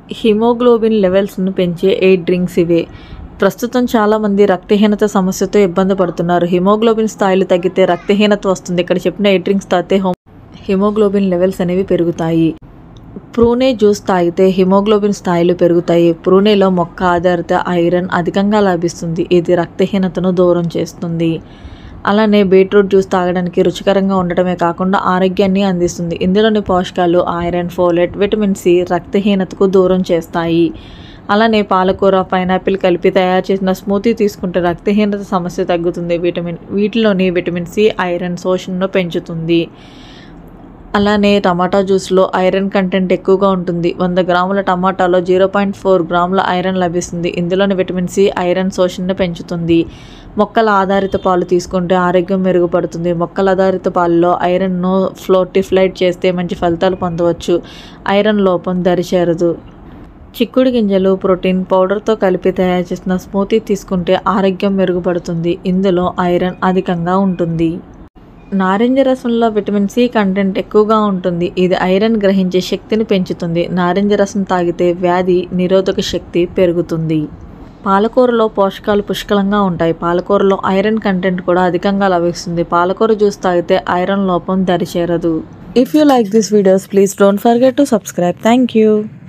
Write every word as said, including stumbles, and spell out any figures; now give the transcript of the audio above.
Haemoglobin లెవెల్స్ను పెంచే eight drinks ఇవే. ప్రస్తుతం చాలామంది రక్తహీనత సమస్యతో ఇబ్బంది పడుతున్నారు. హిమోగ్లోబిన్ స్థాయిలు తగ్గితే రక్తహీనత వస్తుంది. ఇక్కడ చెప్పిన ఎయిట్ డ్రింక్స్ తాగితే హిమోగ్లోబిన్ లెవెల్స్ అనేవి పెరుగుతాయి. ప్రూనే జ్యూస్ తాగితే హిమోగ్లోబిన్ స్థాయిలు పెరుగుతాయి. ప్రూనేలో మొక్క ఆధారిత ఐరన్ అధికంగా లభిస్తుంది. ఇది రక్తహీనతను దూరం చేస్తుంది. అలానే బీట్రూట్ జ్యూస్ తాగడానికి రుచికరంగా ఉండటమే కాకుండా ఆరోగ్యాన్ని అందిస్తుంది. ఇందులోని పోషకాలు ఐరన్, ఫోలేట్, విటమిన్ సి రక్తహీనతకు దూరం చేస్తాయి. అలానే పాలకూర, పైనాపిల్ కలిపి తయారు చేసిన స్మూతీ తీసుకుంటే రక్తహీనత సమస్య తగ్గుతుంది. విటమిన్ వీటిలోని విటమిన్ సి ఐరన్ శోషణను పెంచుతుంది. అలానే టమాటా జ్యూస్లో ఐరన్ కంటెంట్ ఎక్కువగా ఉంటుంది. వంద గ్రాముల టమాటాలో జీరో పాయింట్ ఫోర్ గ్రాముల ఐరన్ లభిస్తుంది. ఇందులోని విటమిన్ సి ఐరన్ శోషణను పెంచుతుంది. మొక్కల ఆధారిత పాలు తీసుకుంటే ఆరోగ్యం మెరుగుపడుతుంది. మొక్కల ఆధారిత పాలలో ఐరన్ను ఫ్లోటిఫ్లైట్ చేస్తే మంచి ఫలితాలు పొందవచ్చు. ఐరన్ లోపం దరిచేరదు. చిక్కుడు గింజలు ప్రోటీన్ పౌడర్తో కలిపి తయారు చేసిన స్మూతీ తీసుకుంటే ఆరోగ్యం మెరుగుపడుతుంది. ఇందులో ఐరన్ అధికంగా ఉంటుంది. నారింజ రసంలో విటమిన్ సి కంటెంట్ ఎక్కువగా ఉంటుంది. ఇది ఐరన్ గ్రహించే శక్తిని పెంచుతుంది. నారింజ రసం తాగితే వ్యాధి నిరోధక శక్తి పెరుగుతుంది. పాలకూరలో పోషకాలు పుష్కలంగా ఉంటాయి. పాలకూరలో ఐరన్ కంటెంట్ కూడా అధికంగా లభిస్తుంది. పాలకూర జ్యూస్ తాగితే ఐరన్ లోపం దరిచేరదు. If you like this videos please don't forget to subscribe. Thank you.